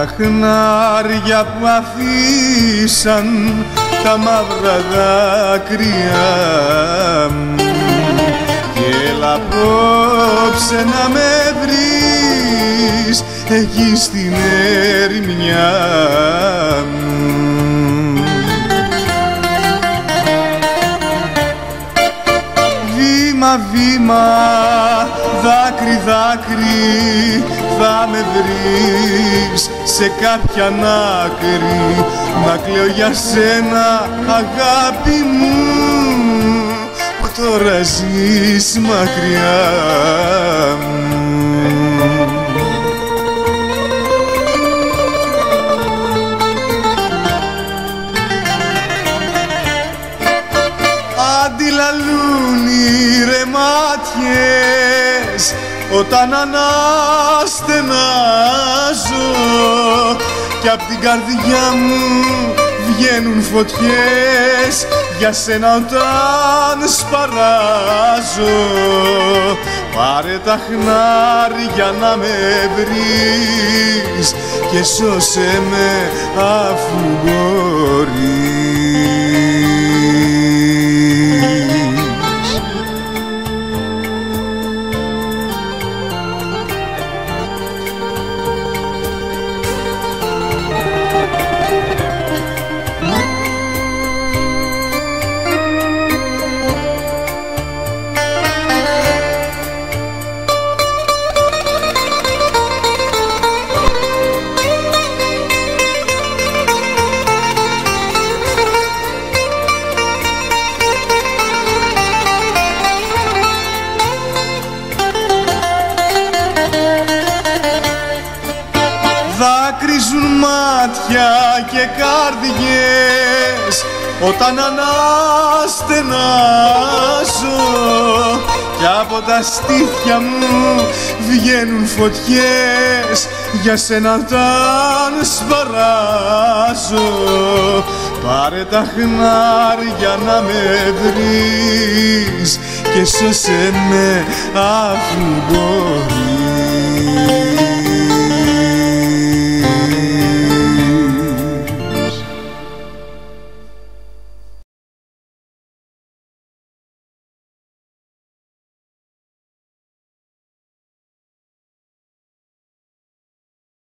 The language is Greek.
τα χνάρια που αφήσαν τα μαύρα δάκρυα μου κι έλα απόψε να με βρεις εκεί στην ερημιά μου. Βήμα, βήμα, δάκρυ, δάκρυ, θα με βρεις σε κάποιαν άκρη να κλαίω για σένα αγάπη μου που τώρα ζεις μακριά μου. Αντιλαλούν οι ρε μάτιες όταν αναστενάζω κι απ' την καρδιά μου βγαίνουν φωτιές για σένα όταν σπαράζω. Πάρε τα χνάρια να με βρεις και σώσε με αφού μπορείς. Δάκρυζουν μάτια και καρδιές όταν αναστενάζω κι από τα στήθια μου βγαίνουν φωτιές για σένα όταν σπαράζω. Πάρε τα χνάρια να με βρεις και σώσε με αφού μπορείς.